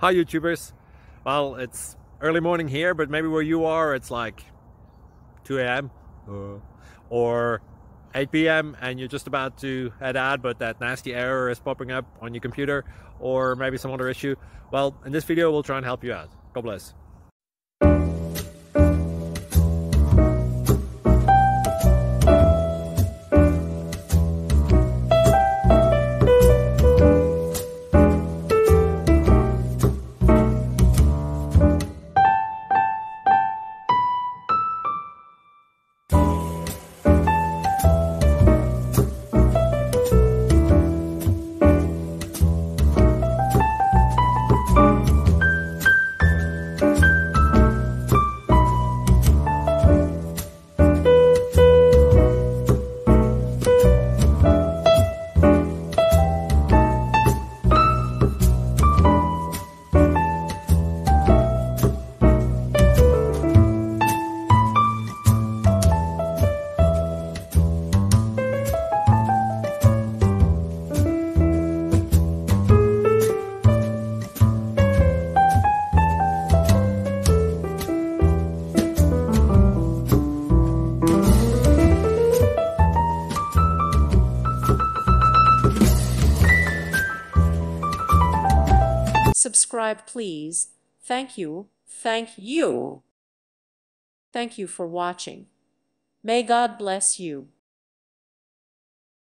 Hi YouTubers. Well, it's early morning here, but maybe where you are it's like 2 a.m. or 8 p.m. and you're just about to head out, but that nasty error is popping up on your computer, or maybe some other issue. Well, in this video we'll try and help you out. God bless. Subscribe, please. Thank you. Thank you. Thank you for watching. May God bless you.